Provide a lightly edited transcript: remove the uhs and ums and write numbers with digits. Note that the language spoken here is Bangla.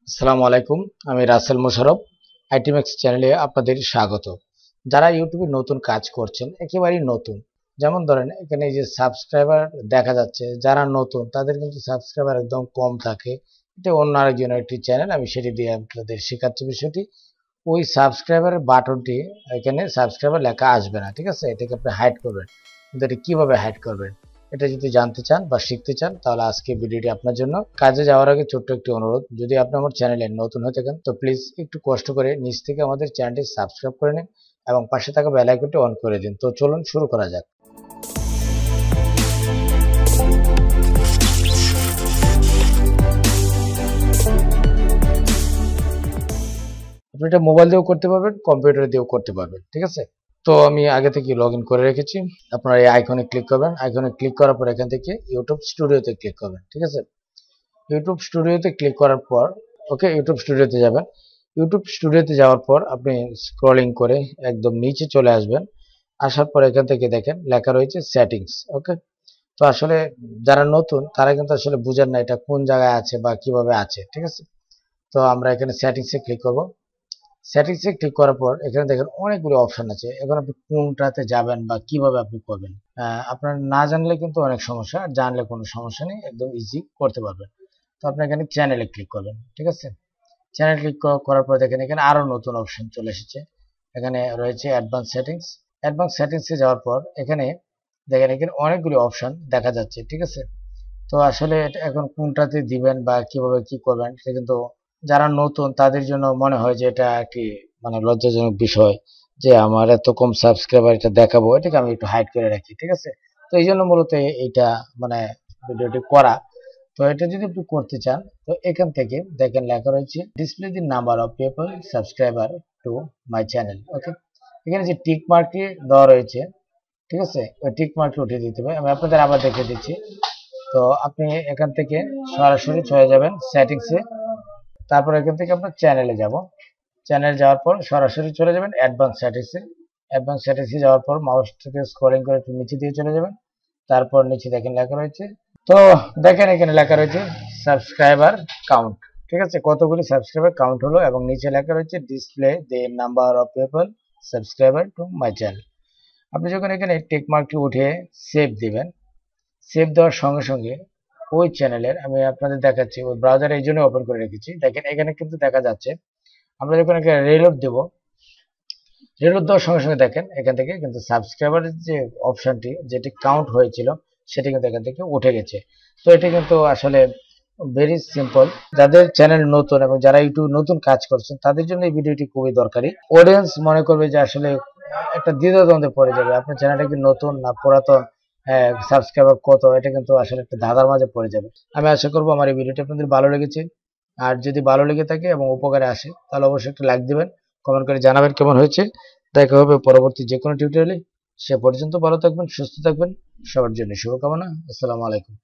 আসসালামু আলাইকুম। আমি রাসেল মোশাররফ। আইটিম্যাক্স চ্যানেলে আপনাদের স্বাগত। যারা ইউটিউবে নতুন কাজ করছেন, একেবারেই নতুন, যেমন ধরেন এখানে এই যে সাবস্ক্রাইবার দেখা যাচ্ছে, যারা নতুন তাদের কিন্তু সাবস্ক্রাইবার একদম কম থাকে। এটা অন্য আরেকজনের একটি চ্যানেল, আমি সেটি দিয়ে আপনাদের শেখাচ্ছি বিষয়টি। ওই সাবস্ক্রাইবারের বাটনটি, এখানে সাবস্ক্রাইবার লেখা আসবে না, ঠিক আছে? এটাকে আপনি হাইড করবেন। কিন্তু এটা কিভাবে হাইড করবেন, এটা যদি জানতে চান বা শিখতে চান, তাহলে আজকে ভিডিওটি আপনার জন্য। কাজে যাওয়ার আগে ছোট্ট একটি অনুরোধ, যদি আপনি আমার চ্যানেলে নতুন হয়ে থাকেন তো প্লিজ একটু কষ্ট করে নিচ থেকে আমাদের চ্যানেলটি সাবস্ক্রাইব করে নিন এবং পাশে থাকা বেল আইকনটি অন করে দিন। তো চলুন শুরু করা যাক। আপনি এটা মোবাইল দিয়েও করতে পারবেন, কম্পিউটার দিয়েও করতে পারবেন, ঠিক আছে? তো আমি আগে থেকে লগ ইন করে রেখেছি। আপনারা এই আইকনে ক্লিক করবেন। আইকনে ক্লিক করার পর এখান থেকে ইউটিউব স্টুডিওতে ক্লিক করবেন, ঠিক আছে? ইউটিউব স্টুডিওতে ক্লিক করার পর ওকে, ইউটিউব স্টুডিওতে যাবেন। ইউটিউব স্টুডিওতে যাওয়ার পর আপনি স্ক্রলিং করে একদম নিচে চলে আসবেন। আসার পর এখান থেকে দেখেন লেখা রয়েছে সেটিংস, ওকে? তো আসলে যারা নতুন তারা কিন্তু আসলে বুঝেন না এটা কোন জায়গায় আছে বা কিভাবে আছে, ঠিক আছে? তো আমরা এখানে সেটিংসে ক্লিক করব। সেটিংসে ক্লিক করার পর এখানে দেখেন অনেকগুলো অপশন আছে। এখন আপনি কোনটাতে যাবেন বা কিভাবে আপনি করবেন, আপনার না জানলে কিন্তু অনেক সমস্যা, আর জানলে কোনো সমস্যা নেই, একদম ইজি করতে পারবেন। তো আপনি এখানে চ্যানেলে ক্লিক করবেন, ঠিক আছে? চ্যানেল ক্লিক করার পর দেখেন এখানে আরো নতুন অপশন চলে এসেছে। এখানে রয়েছে অ্যাডভান্স সেটিংস। অ্যাডভান্স সেটিংসে যাওয়ার পর এখানে দেখেন এখানে অনেকগুলো অপশন দেখা যাচ্ছে, ঠিক আছে? তো আসলে এটা এখন কোনটাতে দিবেন বা কিভাবে কি করবেন, সেটা কিন্তু যারা নতুন তাদের জন্য মনে হয় যে এটা একটি মানে লজ্জাজনক বিষয়, যে আমার এত কম সাবস্ক্রাইবার, এটা দেখাবো, এটাকে আমি একটু হাইড করে রাখি, ঠিক আছে? তো এই জন্য মূলত এইটা মানে ভিডিওটি করা। তো এটা যদি আপনি করতে চান, তো এখান থেকে দেখেন লেখা রয়েছে display the number of people subscriber to my channel, okay? এখানে যে টিক মার্কটি দেওয়া রয়েছে, ঠিক আছে, ওই টিক মার্কটি উঠিয়ে দিতে হবে। আমি আপনাদের আবার দেখে দিচ্ছি। তো আপনি এখান থেকে সরাসরি চলে যাবেন সেটিংসে। তারপর এখান থেকে আপনার চ্যানেলে যাব। চ্যানেল যাওয়ার পর সরাসরি চলে যাবেন অ্যাডভান্স সেটিংসে। অ্যাডভান্স সেটিংসে যাওয়ার পর মাউস থেকে স্ক্রলিং করে একটু নিচে দিয়ে চলে যাবেন। তারপর নিচে দেখেন লেখা রয়েছে, তো দেখেন এখানে লেখা রয়েছে সাবস্ক্রাইবার কাউন্ট, ঠিক আছে? কতগুলি সাবস্ক্রাইবার কাউন্ট হলো, এবং নিচে লেখা রয়েছে display the number of people subscriber to my channel. আপনি যখন এখানে টিক মার্কটি উঠিয়ে সেভ দিবেন, সেভ দেওয়ার সঙ্গে সঙ্গে ওই চ্যানেলের আমি আপনাদের দেখাচ্ছি, ওই ব্রাউজারে এই জন্য ওপেন করে রেখেছি। দেখেন এখানে কিন্তু দেখা যাচ্ছে, আমরা যখন এখানে রিলোড দেব, রিলোড দেওয়ার সঙ্গে সঙ্গে দেখেন এখান থেকে কিন্তু সাবস্ক্রাইবারের যে অপশনটি যেটি কাউন্ট হয়েছিল সেটি কিন্তু এখান থেকে উঠে গেছে। তো এটা কিন্তু আসলে ভেরি সিম্পল। যাদের চ্যানেল নতুন এবং যারা ইউটিউব নতুন কাজ করছেন তাদের জন্য এই ভিডিওটি খুবই দরকারি। অডিয়েন্স মনে করবে যে আসলে একটা দ্বিধাদ্বন্দ্বে পড়ে যাবে, আপনার চ্যানেলটা কি নতুন না পুরাতন, সাবস্ক্রাইবার কত, এটা কিন্তু আসলে একটা ধাঁধার মাঝে পড়ে যাবে। আমি আশা করবো আমার এই ভিডিওটি আপনাদের ভালো লেগেছে। আর যদি ভালো লেগে থাকে এবং উপকারে আসে, তাহলে অবশ্যই একটা লাইক দিবেন, কমেন্ট করে জানাবেন কেমন হয়েছে। দেখা হবে পরবর্তী যে কোনো টিউটোরিয়ালে। সে পর্যন্ত ভালো থাকবেন, সুস্থ থাকবেন। সবার জন্য শুভকামনা। আসসালামু আলাইকুম।